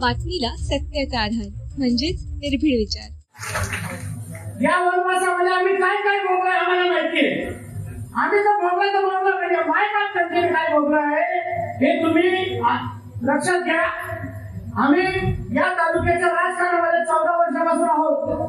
बातमीला सत्याचा आधार म्हणजेच निर्भीड विचार। या वनवासामध्ये आम्ही काय काय भोगलोय आम्हाला माहितीये। आम्ही तर भोगलं म्हणजे माय कंटेंट काय भोगलं आहे हे तुम्ही लक्षात घ्या। आम्ही या तालुक्याच्या राजकारणामध्ये 14 वर्षापासून आहोत।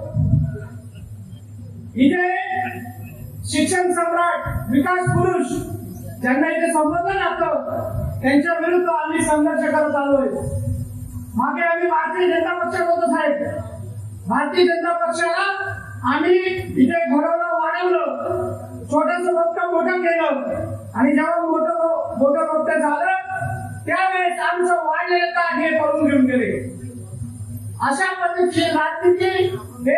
इथे शिक्षण सम्राट विकास पुरुष ज्यांना इथे संबोधन लागतं त्यांच्या विरुद्ध आम्ही संघर्ष करत आलोय। मागे आम्ही भारतीय जनता पक्षात होतो साहेब। भारतीय जनता पक्षाला आम्ही इथे घडवलं वाढवलं, छोटस मोठं केलं आणि जेव्हा मोठं झालं त्यावेळेस आमचं वाढलेलं का हे करून घेऊन गेले। अशा पद्धतीची राजनीती हे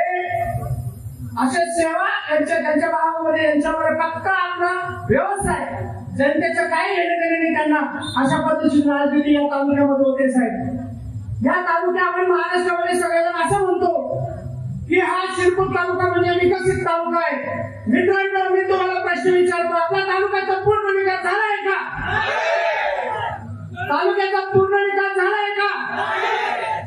अशा सेवा त्यांच्या भावामध्ये यांच्यामध्ये फक्त आपला व्यवसाय जनतेचं काही घेणं देणं नाही त्यांना। अशा पद्धतीची राजनीती या तालुक्यामध्ये होते साहेब। या तालुक्या आपण महाराष्ट्रामध्ये सगळेजण असं म्हणतो की हा शिरपूर तालुका म्हणजे विकसित तालुका आहे। मित्रांनो मी तुम्हाला प्रश्न विचारतो, आपला तालुक्याचा पूर्ण विकास झाला आहे का? तालुक्याचा पूर्ण विकास झाला आहे का?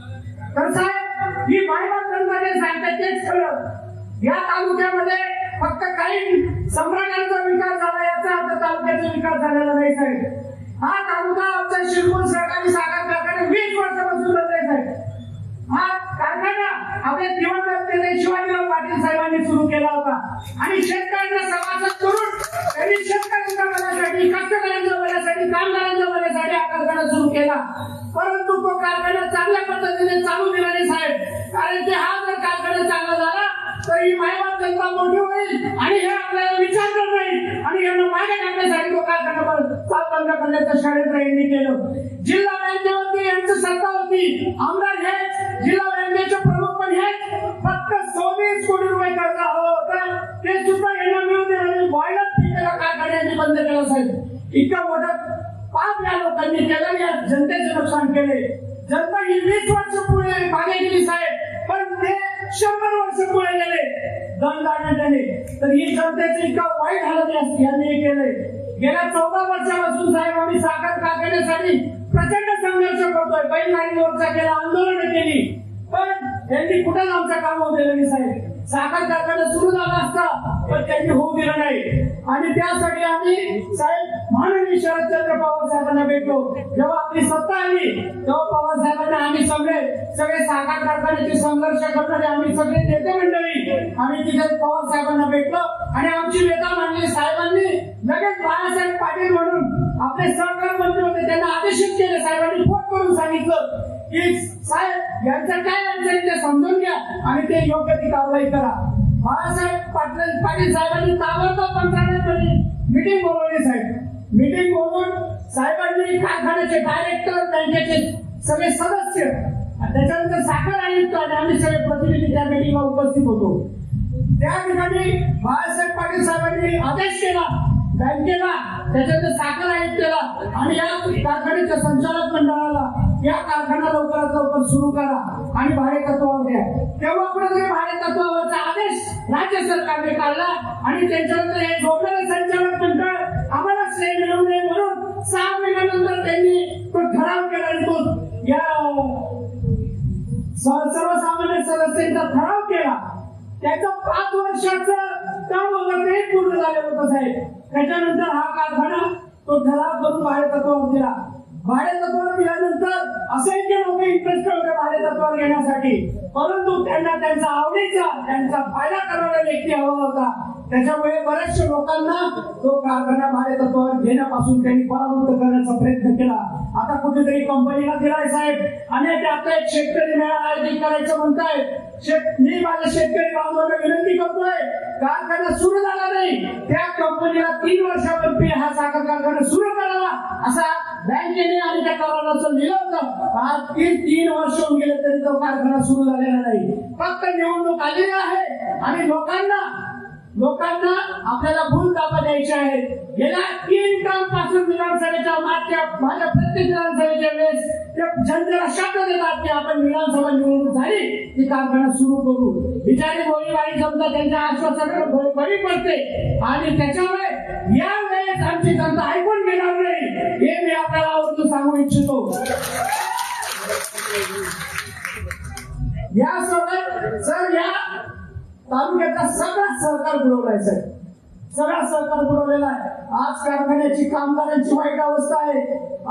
तर साहेब ही बायबाब जनता सांगतात तेच खरं। या तालुक्यामध्ये फक्त काही सम्राटांचा विकास झाला याचा अर्थ तालुक्याचा विकास झालेला नाही साहेब। हा तालुका आमच्या शिरपूर सहकारी साखर कारखाने 20 वर्षापासून बनलाय साहेब। हा कारखाना आपल्या दिवंगत नेते शिवाजीराव पाटील साहेबांनी सुरू केला होता आणि शेतकऱ्यांना सभासद करून त्यांनी शेतकऱ्यांच्या भल्यासाठी, कष्टकऱ्यांच्या भल्यासाठी, कामगारांच्या भल्यासाठी हा कारखाना सुरू केला। परंतु तो कारखाना चांगल्या पद्धतीने चालू दिला नाही साहेब, कारण की हा जर कारखाना चांगला झाला तर ही मायबाप जनता मोठी होईल आणि हे आपल्याला विचारणार नाही आणि यांना मागे टाकण्यासाठी तो कारखाना बंद करण्याचं षडयंत्र यांनी केलं। जिल्हा बँकेवरती यांची सत्ता होती, आमदार हेच, जिल्हा बँकेचे प्रमुख पण हेच। फक्त 24 कोटी रुपये कर्ज हवं होतं ते सुद्धा यांना मिळून दिलं। बॉयलर पिकेला कारखान्यांनी बंद केला साहेब। इतकं मोठं पाप या लोकांनी केलं, या जनतेचे नुकसान केले। जनता ही 20 वर्ष पुढे मागे गेली साहेब, पण ते 100 वर्ष पुढे गेले दंड आणण्याने। तर ही जनतेची इतकं वाईट हालत यांनी केलंय। गेल्या 14 वर्षापासून साहेब आम्ही साखर कारखान्यासाठी प्रचंड संघर्ष करतोय। बैल नाही मोर्चा केला, आंदोलन केली, पण त्यांनी कुठेच आमचं काम होऊ दिलं नाही साहेब। साखर कारखाना सुरू झाला असता पण त्यांनी होऊ दिलं नाही आणि त्यासाठी आम्ही साहेब माननीय शरदचंद्र पवार साहेबांना भेटलो। जेव्हा आपली सत्ता आली तेव्हा पवार साहेबांना आम्ही सगळे साखर कारखान्याचे संघर्ष करणारे आम्ही सगळे नेते मंडळी आम्ही तिथे पवार साहेबांना भेटलो आणि आमची वेदना मांडली। साहेबांनी लगेच बाळासाहेब पाटील म्हणून आपले सहकार मंत्री होते त्यांना आदेशित केले। साहेबांनी फोन करून सांगितलं की साहेब यांचं काय अडचण ते समजून घ्या आणि ते योग्य ती कारवाई करा। बाळासाहेब पाटील साहेबांनी ताबडतोब मंत्रालयामध्ये मीटिंग बोलवली साहेब। मीटिंग बोलवून साहेबांनी कारखान्याचे डायरेक्टर, बँकेचे सगळे सदस्य, त्याच्यानंतर साखर आयुक्त आणि आम्ही सगळे प्रतिनिधी त्या मीटिंगला उपस्थित होतो। त्या ठिकाणी बाळासाहेब पाटील साहेबांनी आदेश केला बँकेला, त्याच्यानंतर साखर आयुक्ताला आणि या कारखान्याच्या संचालक मंडळाला या कारखाना लवकरात लवकर सुरू करा आणि भाडे तत्वावर द्या। तेव्हा कुठेतरी भाडे तत्वावरचा आदेश राज्य सरकारने काढला आणि त्याच्यानंतर हे झोपलेले संचालक मंडळ आम्हाला श्रेय मिळवू नये म्हणून 6 महिन्यानंतर त्यांनी तो ठराव केला आणि तो या सर्वसामान्य सदस्यांचा ठराव केला। त्याचं 5 वर्षाचं काम वगैरे पूर्ण झालेलं होतं साहेब। त्याच्यानंतर हा कारखाना तो ठराव करून भाडे तत्वावर दिला। भाडे तत्वावर दिल्यानंतर असंख्य लोक इंटरेस्ट होते भाडे तत्वावर घेण्यासाठी, परंतु त्यांना त्यांचा आवडीचा त्यांचा फायदा करणारा व्यक्ती हवा होता। त्याच्यामुळे बऱ्याचशा लोकांना तो कारखाना भाडे तत्वावर घेण्यापासून त्यांनी परावृत्त करण्याचा प्रयत्न केला। आता कुठेतरी कंपनीला दिलाय साहेब आणि आता एक शेतकरी मेळा आयोजित करायचं म्हणतायत। मी माझ्या शेतकरी बांधवांना विनंती करतोय, कारखाना सुरू झाला नाही त्या कंपनीला 3 वर्षापूर्वी हा साखर कारखाना सुरू करावा असा बँकेने आणि त्या कराराचं लिहिलं होतं। आज 3 वर्ष होऊन गेले तरी तो कारखाना सुरू झालेला नाही। फक्त निवडणूक आलेली आहे आणि लोकांना आपल्याला भूल ताबा द्यायची आहे। गेल्या 3 टर्म पासून विधानसभेच्या माझ्या प्रत्येक विधानसभेच्या वेळेस ते जनतेला शब्द देतात की आपण विधानसभा निवडणूक झाली की कारखाना सुरू करू। बिचारी गोळीबारी जनता त्यांच्या आश्वासनावर बळी पडते आणि त्याच्यामुळे या वेळेस आमची जनता ऐकून घेणार नाही हे मी आपल्याला आवर्जून सांगू इच्छितो। यासोबत सर या तालुक्याचा सगळा सहकार बुडवलाय साहेब, सगळा सहकार बुडवलेला आहे. आज कारखान्याची कामगारांची वाईट अवस्था आहे.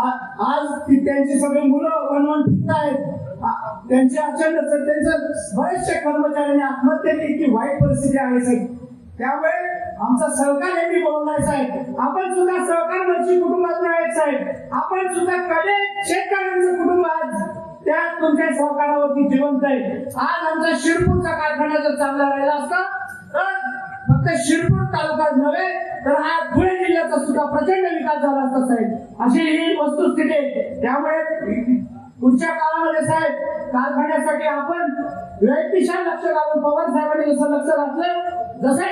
आज त्यांची सगळी मुलं वनवन फिरतायत. त्यांचे अचानक त्यांचं बरेचसे कर्मचाऱ्यांनी आत्महत्या केली. इतकी वाईट परिस्थिती आहे साहेब. त्यामुळे आमचा सहकार यांनी बोलवलाय साहेब. आपण सुद्धा सहकारमर्षी कुटुंबातून आहेत साहेब. आपण सुद्धा कले शेतकऱ्यांचं कुटुंब आज त्या तुमच्या सहकारावरती जिवंत आहे. आज आमचा शिरपूरचा कारखाना जर चांगला राहिला असता तर फक्त शिरपूर तालुकाच नव्हे तर हा धुळे जिल्ह्याचा सुद्धा प्रचंड विकास झाला असता साहेब. अशी ही वस्तुस्थिती आहे. त्यामुळे पुढच्या काळामध्ये साहेब कारखान्यासाठी आपण व्यक्तिशः लक्ष घालून पवार साहेबांनी जसं लक्ष घातलं, जसंही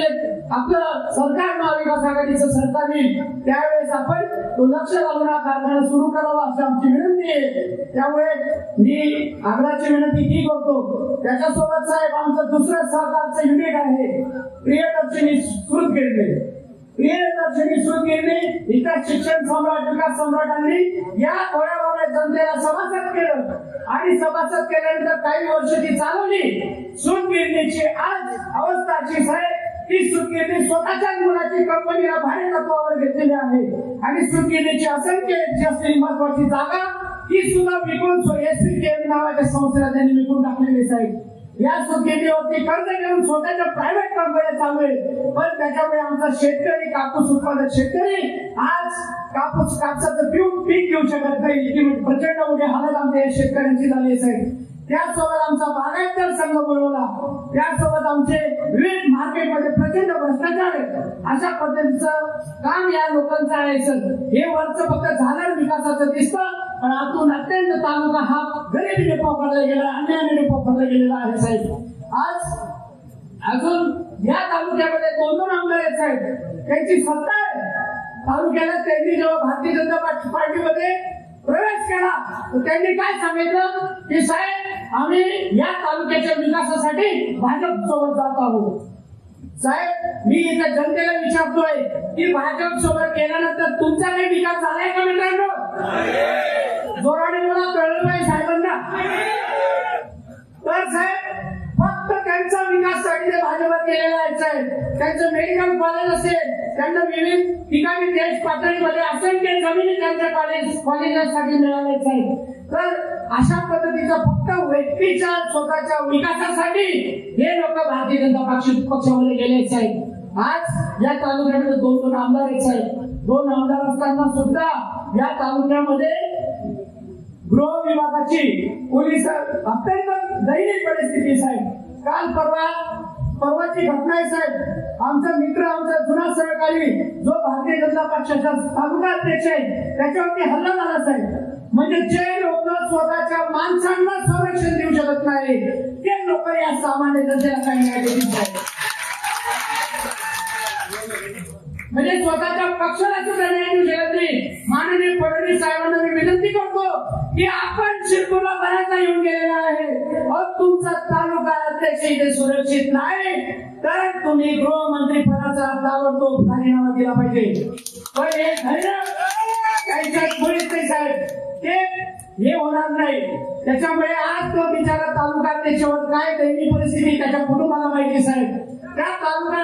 आपलं सरकार महाविकास आघाडीचं सरकार येईल त्यावेळेस आपण तो लक्ष घालून हा कारखाना सुरू करावा अशी आमची विनंती आहे. त्यामुळे मी आग्रहाची विनंती ही करतो. त्याच्यासोबत साहेब आमचं दुसरं सहकारचं युनिट आहे प्रियदर्शनी सुरगिरणे. प्रियदर्शनी सुरगिरणे इतर शिक्षण सम्राट विकास सम्राटांनी या गोळ्यावाल्या जनतेला सभासद केलं आणि सभासद केल्यानंतर काही वर्ष ती चालवली. सूतगिरणीची आज अवस्था अशी साहेब ती सूतगिरणी स्वतःच्या मुलाची कंपनीला भाडे तत्वावर घेतलेली आहे आणि सूतगिरणीची असंख्य असलेली महत्वाची जागा ही सुद्धा विकून SPKM नावाच्या संस्थेला त्यांनी विकून टाकलेली साहेब. या सूतगिरणीवरती कर्ज घेऊन स्वतःच्या प्रायव्हेट कंपन्या चालू आहेत. पण त्याच्यामुळे आमचा शेतकरी कापूस उत्पादक शेतकरी आज कापसाचं पीक घेऊ शकत नाही. प्रचंड मोठे हालत आमच्या शेतकऱ्यांची झाली साहेब. त्यासोबत आमचा बागायतदार संघ बोलवला. त्यासोबत आमचे विविध मार्केटमध्ये प्रचंड भ्रष्टाचार आहे. अशा पद्धतीचं काम या लोकांचं आहे सर. हे वरचं फक्त झालं विकासाचं दिसतं पण आतून अत्यंत तालुका हा गरिबीने पोखरला गेला, अन्यायाने पोखरला गेलेला आहे साहेब. आज अजून या तालुक्यामध्ये 2 आमदार आहेत साहेब. त्यांची सत्ता आहे तालुक्याला. त्यांनी जेव्हा भारतीय जनता पार्टीमध्ये प्रवेश केला तर त्यांनी काय सांगितलं की साहेब आम्ही या तालुक्याच्या विकासासाठी भाजप सोबत जात आहोत. साहेब मी इथे जनतेला विचारतोय की भाजप सोबत गेल्यानंतर तुमचा काही विकास झालाय का मित्रांनो? जोराने मला कळलं नाही साहेबांना. तर साहेब फक्त त्यांचा विकासासाठी ते भाजपात गेलेला आहे साहेब. त्यांचं मेडिकल कॉलेज असेल, त्यांना विविध ठिकाणी देश पातळीमध्ये असंख्य जमिनी त्यांच्या कॉलेजासाठी मिळाल्या साहेब. तर अशा पद्धतीचं फक्त व्यक्तीच्या स्वतःच्या विकासासाठी हे लोक भारतीय जनता पक्षामध्ये गेले साहेब. आज या तालुक्यामध्ये 2 आमदार आहेत साहेब. 2 आमदार असताना सुद्धा या तालुक्यामध्ये गृह विभागाची पोलीस अत्यंत दयनीय परिस्थिती साहेब. काल परवाची घटना आहे साहेब. आमचा मित्र, आमचा जुना सहकारी जो भारतीय जनता पक्षाचा तालुका अध्यक्ष आहे त्याच्यावरती हल्ला झाला साहेब. म्हणजे जे लोक स्वतःच्या माणसांना संरक्षण देऊ शकत नाही ते लोक या सामान्य जनतेला काही न्याय देतील साहेब. म्हणजे स्वतःच्या पक्षाला सुद्धा न्याय देऊ शकत नाही. माननीय फडणवीस साहेबांना मी विनंती करतो की आपण शिरपूरला बऱ्याचदा येऊन गेलेला आहे. तुमचा तालुका अध्यक्ष इथे सुरक्षित नाही तर तुम्ही गृहमंत्री पदाचा ताबडतोब राजीनामा दिला पाहिजे. पण हे धैर्य त्यांच्यात मुळीच नाही साहेब. ते हे होणार नाही. त्याच्यामुळे आज तो बिचारा तालुका अध्यक्षावर काय दयनीय परिस्थिती त्याच्या कुटुंबाला माहिती साहेब. त्या तालुका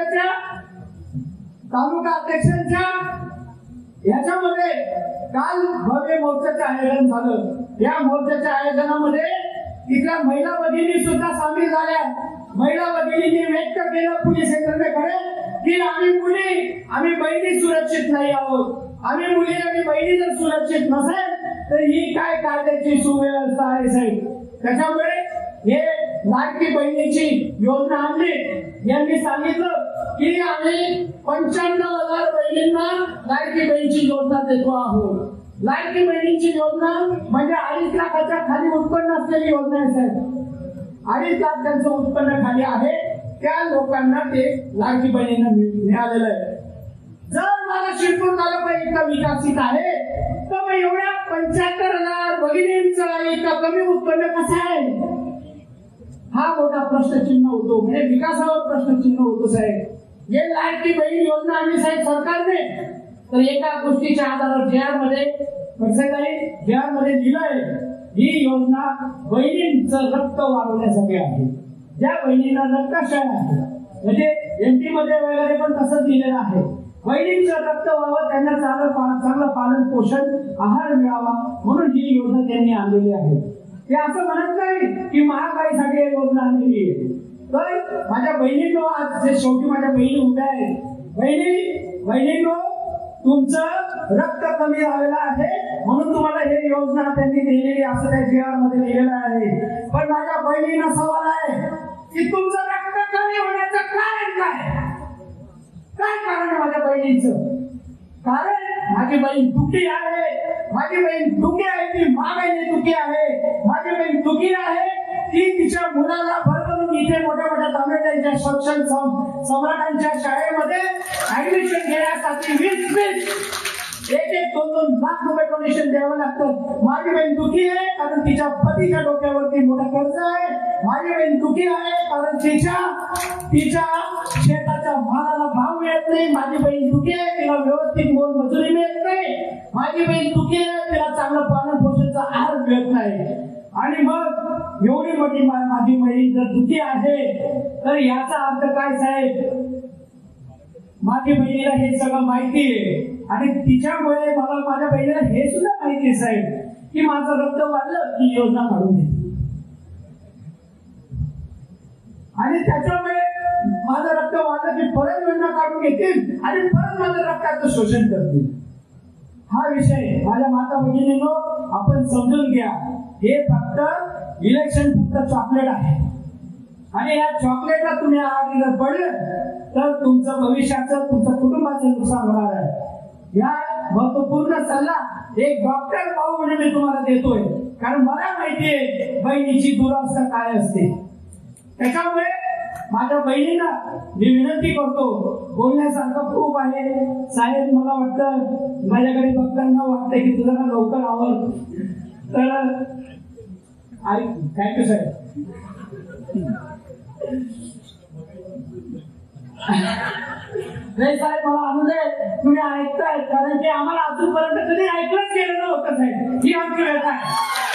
अध्यक्षांच्या याच्यामध्ये काल भव्य मोर्चाचं आयोजन झालं. या मोर्चाच्या आयोजनामध्ये तिथल्या महिला भगिनी सुद्धा सामील झाल्या. महिला भगिनींनी व्यक्त केलं पोलीस यंत्रणेकडे की आम्ही बहिणी सुरक्षित नाही आहोत. आम्ही मुली आणि बहिणी जर सुरक्षित नसेल तर ही काय कायद्याची सुव्यवस्था आहे साहेब. त्याच्यामुळे हे लाडकी बहिणीची योजना आणली. यांनी सांगितलं की आम्ही 95,000 बहिणींना लाडकी बहिणीची योजना देतो आहोत. लाडकी बहिणीची योजना म्हणजे 2.5 लाखाच्या खाली उत्पन्न असलेली योजना आहे साहेब. 2.5 लाख त्यांचं उत्पन्न खाली आहे त्या लोकांना ते लाडकी बहिणींना मिळालेलं आहे. जर मला शिरपूर तालुका इतका विकसित आहे तर मग एवढ्या 75,000 भगिनींचं इतकं कमी उत्पन्न कसं आहे हा मोठा प्रश्नचिन्ह होतो. म्हणजे विकासावर प्रश्नचिन्ह होतो साहेब. हे लाडकी बहीण योजना आणली साहेब सरकारने तर एका गोष्टीच्या आधारावर JR मध्ये लिहिलंय ही योजना बहिणींचं रक्त वाढवण्यासाठी आहे. ज्या बहिणींना रक्तक्षय आहे, म्हणजे एमटी मध्ये वगैरे पण तसंच दिलेलं आहे, बहिणींचं रक्त व्हावं, त्यांना चांगलं पालन पोषण आहार मिळावा म्हणून ही योजना त्यांनी आणलेली आहे. ते असं म्हणत नाही की महागाईसाठी ही योजना आणलेली आहे. तर माझ्या बहिणींनो, आज शेवटी माझ्या बहिणी उभ्या आहेत, बहिणींनो, तुमचं रक्त कमी झालेलं आहे म्हणून तुम्हाला हे योजना त्यांनी दिलेली असं त्या जीआर मध्ये लिहिलेलं आहे. पण माझ्या बहिणींना सवाल आहे की तुमचं रक्त कमी होण्याचं कारण काय कारण आहे माझ्या बहिणीचं? कारण माझी बहीण दुखी आहे, माझी बहीण दुखी आहे, ती मागायला दुखी आहे, माझी बहीण दुखी आहे, ती तिच्या मुलाला भरभरून इथे मोठ्या तामिळनाडूच्या शिक्षण सम्राटांच्या शाळेमध्ये ऍडमिशन घेण्यासाठी 2-2 लाख रुपये डोनेशन द्यावं लागतं. माझी बहीण दुखी आहे कारण तिच्या पतीच्या डोक्यावरती मोठं कर्ज आहे. माझी बहीण दुखी आहे कारण तिच्या शेताच्या मालाला भाव मिळत नाही. माझी बहीण दुखी आहे, तिला व्यवस्थित मोलमजुरी मिळत नाही. माझी बहीण दुखी आहे, तिला चांगलं पालन पोषणाचा आहार मिळत नाही. आणि मग एवढी मोठी माझी बहीण जर दुखी आहे तर याचा अर्थ काय साहेब? माझी बहिणीला हे सगळं माहिती आहे आणि तिच्यामुळे मला माझ्या बहिणीला हे सुद्धा माहिती आहे साहेब की माझं रक्त वाढलं की योजना काढून घेते आणि त्याच्यामुळे माझं रक्त वाढलं की परत योजना काढून घेतील आणि परत माझं रक्ताचं शोषण करतील. हा विषय माझ्या माता भगिनींनो आपण समजून घ्या. हे फक्त इलेक्शन पुरतं चॉकलेट आहे आणि या चॉकलेटला तुम्ही आधी जर पडलं तर तुमचं भविष्याचं, तुमचं कुटुंबाचं नुकसान होणार आहे. या महत्वपूर्ण सल्ला एक डॉक्टर भाऊ म्हणून मी तुम्हाला देतोय, कारण मला माहितीये बहिणीची दुरावस्था काय असते. त्याच्यामुळे माझ्या बहिणींना मी विनंती करतो, बोलण्यासारखं खूप आहे साहेब. मला वाटतं माझ्याकडे बघताना वाटतं की तुझं ना लवकर आवर. तर थँक्यू साहेब. नाही साहेब, मला आनंद आहे तुम्ही ऐकताय, कारण की आम्हाला अजूनपर्यंत कधी ऐकलंच गेलं नव्हतं साहेब. ही आमची वेळ आहे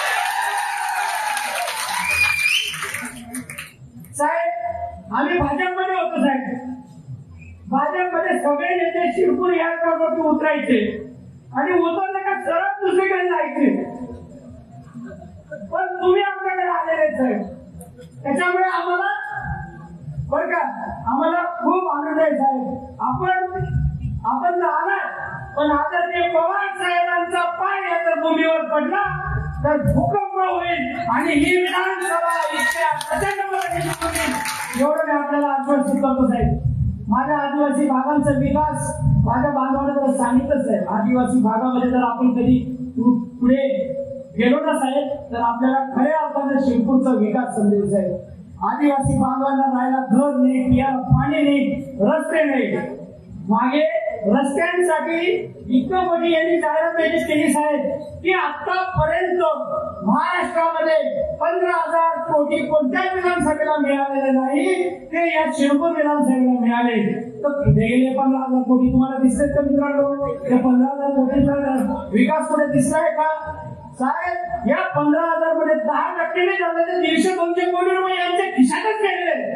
साहेब. आम्ही भाजपमध्ये होतो साहेब. भाजपमध्ये सगळे नेते शिरपूर एअरपोर्टवरती उतरायचे आणि उतरले का सरळ दुसरीकडे जायचे. पण तुम्ही आमच्याकडे आलेले साहेब, त्याच्यामुळे आम्हाला बरं का आम्हाला खूप आनंद आहे साहेब. आपण तर आलाय, पण आदरणीय पवार साहेबांचा पाय या जर भूमीवर पडला तर भूकंप होईल आणि ही विधानसभा इतक्या प्रचंड एवढं मी आपल्याला आश्वासित करतो साहेब. माझ्या आदिवासी भागांचा विकास माझ्या बांधवांना सांगितलंच आहे. आदिवासी भागामध्ये जर आपण कधी पुढे गेलो ना साहेब तर आपल्याला खऱ्या अर्थाने शिरपूरचा विकास समजेल साहेब. आदिवासी बांधवांना राहायला घर नाही, पियाला पाणी नाही, रस्ते नाही. मागे रस्त्यांसाठी इतकं मोठी यांनी जाहिरात केली साहेब की आतापर्यंत महाराष्ट्रामध्ये 15,000 कोटी कोणत्या विधानसभेला मिळालेले नाही, ते या शिरपूर विधानसभेला मिळाले. तर कुठे गेले 15,000 कोटी? तुम्हाला दिसलेत का मित्रांनो? त्या 15,000 कोटींचा विकास कुठे दिसलाय का साहेब? या 15,000 मध्ये 10% नाही झाले तर 150-200 कोटी रुपये यांच्या खिशातच गेले.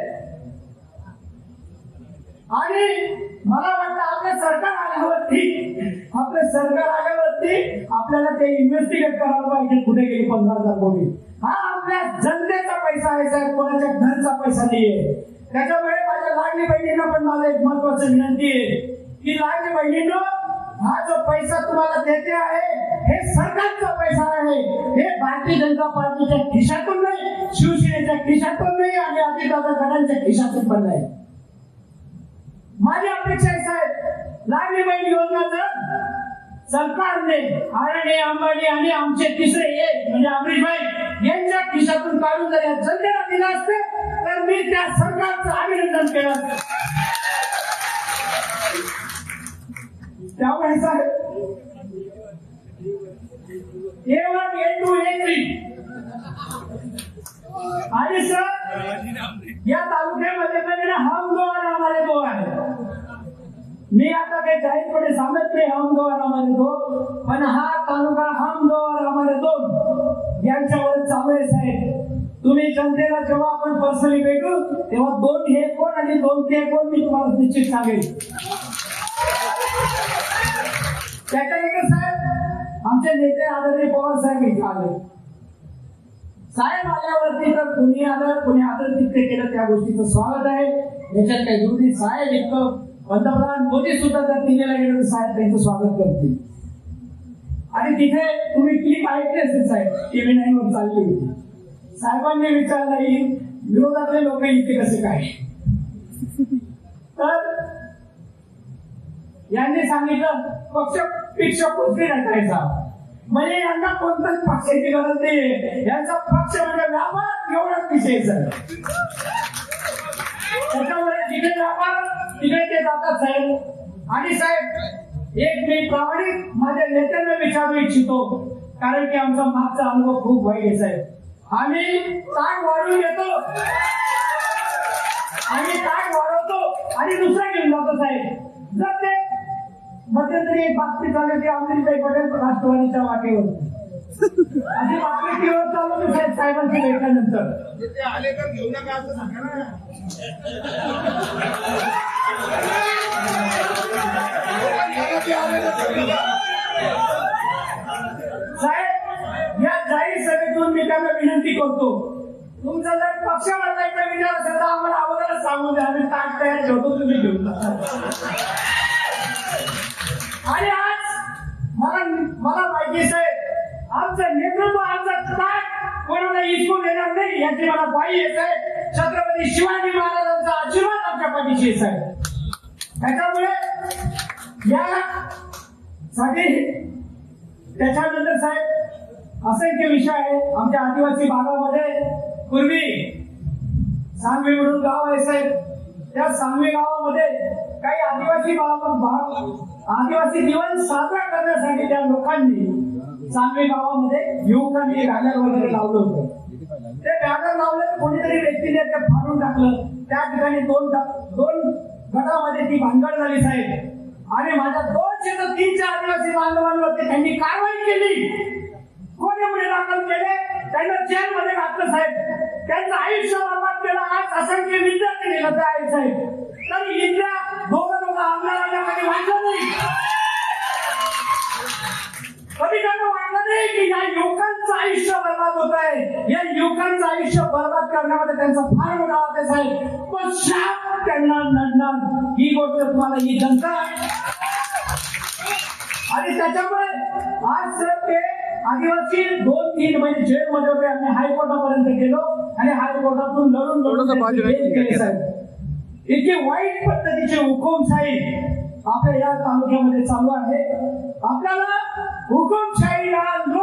आणि मला वाटतं आपलं सरकार आल्यावरती आपल्याला ते इन्व्हेस्टिगेट करायला पाहिजे कुठे गेली 15,000 कोटी. हा आपल्या जनतेचा पैसा आहे साहेब, कोणाच्या घरचा पैसा नाहीये. त्याच्यामुळे माझ्या लाडली बहिणींना पण मला एक महत्वाची विनंती आहे की लाडली बहिणींनो, हा जो पैसा तुम्हाला देते आहे हे सरकारचा पैसा आहे. हे भारतीय जनता पार्टीच्या खिशातून नाही, शिवसेनेच्या खिशातून नाही आणि अजितदादा गटांच्या खिशातून पण नाही. माझी अपेक्षा आहे साहेब, लाडली बहीण योजनाचं सरकारने अडाणी, अंबानी आणि आमचे तिसरे एक म्हणजे अमरीशभाई यांच्या खिशातून काढून जर या जनतेला दिलं असते तर मी त्या सरकारचं अभिनंदन केलं असतं. त्यामुळे साहेब A1, A2, A3 आणि सर या तालुक्यामध्ये म्हणजे हम दो और हमारे दो आहे. मी आता काही जाहीरपणे सांगत नाही हम दो और हमारे दो, पण हा तालुका हम दो और हमारे दोन यांच्यावर चालू आहे साहेब. तुम्ही जनतेला जेव्हा आपण पर्सनली भेटू तेव्हा 2 हे कोण आणि 2 ते कोण मी तुम्हाला निश्चित सांगेल. त्याच्यानंतर साहेब आमचे नेते आदरणीय पवार साहेब इथे आले. साहेब आल्यावरती तर कुणी आदर तितके केलं त्या गोष्टीचं स्वागत आहे, याच्यात काही दुरुस्ती. साहेब इतकं पंतप्रधान मोदी सुद्धा जर दिल्लीला गेले तर साहेब त्यांचं स्वागत करतील. आणि तिथे तुम्ही क्लिप ऐकली असेल साहेब, TV9 वर चालली होती. साहेबांनी विचारलं की विरोधातले लोक इथे कसे काय, तर यांनी सांगितलं पक्ष कुठली नटायचा, म्हणजे यांना कोणत्याच पक्षाची गरज नाही, यांचा पक्ष म्हणजे व्यापार एवढाच विषय सर. त्याच्यामुळे जिथे व्यापार तिथे ते जातात साहेब. आणि साहेब एक मी प्रामाणिक माझ्या नेत्यांना विचारू इच्छितो, कारण की आमचा मागचा अनुभव खूप वाईट आहे साहेब. आम्ही ताट वाढवून येतो आणि दुसरा घेऊन जातो साहेब. जर ते मध्यंतरी एक बातमी चालू की अमरीशभाई पटेल राष्ट्रवादीच्या वाटेवर अशी बातमी टीव्हीवर चालू होती साहेब. साहेबांची भेटल्यानंतर ते आले तर घेऊ नका असं सांगा ना. साहेब या जाहीर सभेतून मी त्यांना विनंती करतो, तुमचा जर पक्ष बदलायचा विचार असेल तर आम्हाला अगोदरच सांगू द्या, आम्ही ताट तयार ठेवतो, तुम्ही घेऊन आणि आज मला माहिती साहेब आमचं नेतृत्व आमचं ताट कोणाला हिसकून देणार नाही याची मला ग्वाही आहे साहेब. छत्रपती शिवाजी महाराजांचा आशीर्वाद आमच्या पाठीशी आहे साहेब. त्याच्यामुळे यासाठी त्याच्यानंतर साहेब असंख्य विषय आहे. आमच्या आदिवासी भागामध्ये पूर्वी सांगवी म्हणून गाव आहे साहेब. त्या सांगवी गावामध्ये काही आदिवासी दिवस साजरा करण्यासाठी त्या लोकांनी सांगवी गावामध्ये युवकांनी बॅनर वगैरे लावलं होतं. ते बॅनर लावलं, कोणीतरी व्यक्तीने ते फाडून टाकलं. त्या ठिकाणी दोन गटामध्ये ती भानगड झाली साहेब. आणि माझ्या 203 आदिवासी बांधवांवरती त्यांनी कारवाई केली, कोणी गुन्हे दाखल केले, त्यांना जेलमध्ये घातलं साहेब. त्यांचं आयुष्य बर्बाद केलं. आज असंख्य विद्यार्थी निघत आहेत साहेब. तर इथल्या दोघं आमदारांना कधी वाटलं नाही, कधी त्यांना वाटलं नाही की या युवकांचं आयुष्य बर्बाद होत आहे. या युवकांचं आयुष्य बर्बाद करण्यामध्ये त्यांचा फार मोठा हात आहे साहेब. पण शाप त्यांना नडणार, ही गोष्ट तुम्हाला ही जनता. आणि त्याच्यामुळे आज सर ते आदिवासी 2-3 महिने जेलमध्ये होते. आम्ही हायकोर्टापर्यंत गेलो आणि हायकोर्टातून लढून केले साहेब. इतकी वाईट पद्धतीची हुकुमशाही आपल्या या तालुक्यामध्ये चालू आहे. आपल्याला हुकुमशाहीला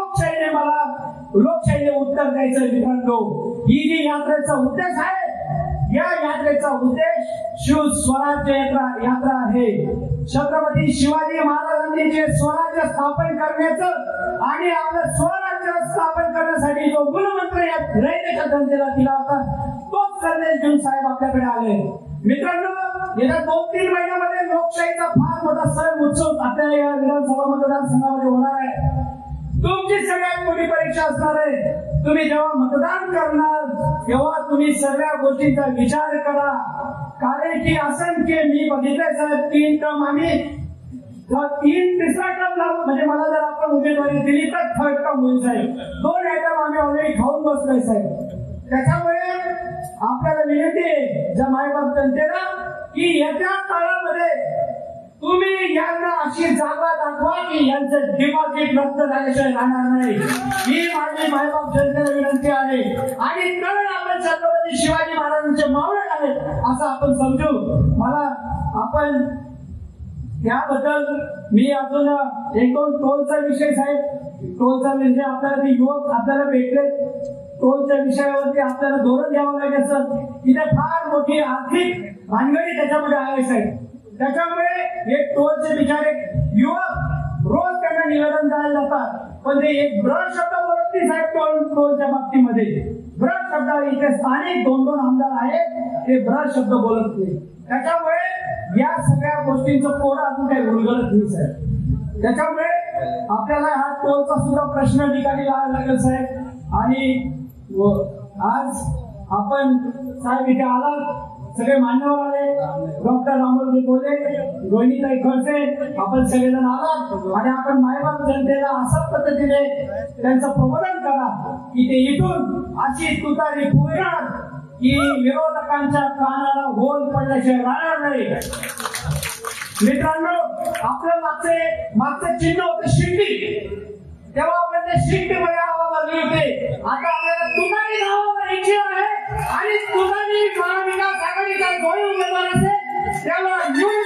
लोकशाहीने उत्तर द्यायचं मित्रांनो. ही जी यात्रेचा उद्देश आहे, या यात्रेचा उद्देश शिवस्वराज्य यात्रा आहे. छत्रपती शिवाजी महाराजांनी जे स्वराज्य स्थापन करण्याचं आणि आपलं स्वराज्य स्थापन करण्यासाठी जो मूलमंत्र या रयतेच्या जनतेला दिला होता, तोच संदेश घेऊन साहेब आपल्याकडे आले. मित्रांनो, गेल्या 2-3 महिन्यामध्ये लोकशाहीचा फार मोठा सण उत्सव आपल्या या विधानसभा मतदारसंघामध्ये होणार आहे. तुमची सगळ्यात मोठी परीक्षा असणार आहे. तुम्ही जेव्हा मतदान करणार तेव्हा तुम्ही सगळ्या गोष्टींचा विचार करा. कारण की असंख्य मी बघितलंय साहेब, 3 टर्म आम्ही तिसरा टर्म लावू, म्हणजे मला जर आपण उमेदवारी दिली तर 3rd टर्म होईल साहेब. 2 आयटम आम्ही ऑलरेडी खाऊन बसलोय साहेब. त्याच्यामुळे आपल्याला विनंती आहे ज्या मायबाप जनतेला की येत्या काळामध्ये तुम्ही यांना अशी जागा दाखवा की यांचं डिपॉझिट रद्द झाल्याशिवाय राहणार नाही. ही माझी मायबाप जनतेला विनंती आहे. आणि कारण आपण छत्रपती शिवाजी महाराजांचे मावळे आहेत असं आपण समजू. मला आपण त्याबद्दल मी अजून 1-2 टोलचा विषय साहेब, टोलचा विषय आपल्याला ते युवक आपल्याला भेटले. टोलच्या विषयावरती आपल्याला धोरण द्यावं लागेल सर. तिथे फार मोठी आर्थिक भानगडी त्याच्यामध्ये आहे साहेब. त्याच्यामुळे हे टोलचे बिचारे युवक रोज त्यांना निवेदन द्यायला जातात, पण ते एक ब्रश शब्द बोलत नाही साहेब. टोलच्या बाबतीमध्ये ब्रश शब्द, इथे स्थानिक 2-2 आमदार आहेत, ते ब्रश शब्द बोलत नाही. त्याच्यामुळे या सगळ्या गोष्टींचं कोडं अजून काही उलगडत नाही साहेब. त्याच्यामुळे आपल्याला हा टोलचा सुद्धा प्रश्न ठिकाणी लावायला लागेल साहेब. आणि आज आपण साहेब इथे आलात, सगळे मान्यवर आले, डॉक्टर रामोजी बोले, रोहिणीताई खडसे, आपण सगळेजण आलात आणि आपण मायबाप जनतेला अशा पद्धतीने त्यांचं प्रबोधन करा की ते इथून अशी तुतारी फुलणार की विरोधकांच्या कानाला होल पडल्याशिवाय राहणार नाही. मित्रांनो, आपलं मागचे चिन्ह होतं शिट्टी, तेव्हा आपण त्या शिट्टीमध्ये हवा भरली होती. आता आपल्याला तुतारी हवा भरायची आहे आणि तुतारी महाविकास आघाडीचा जोडी उमेदवार असेल त्याला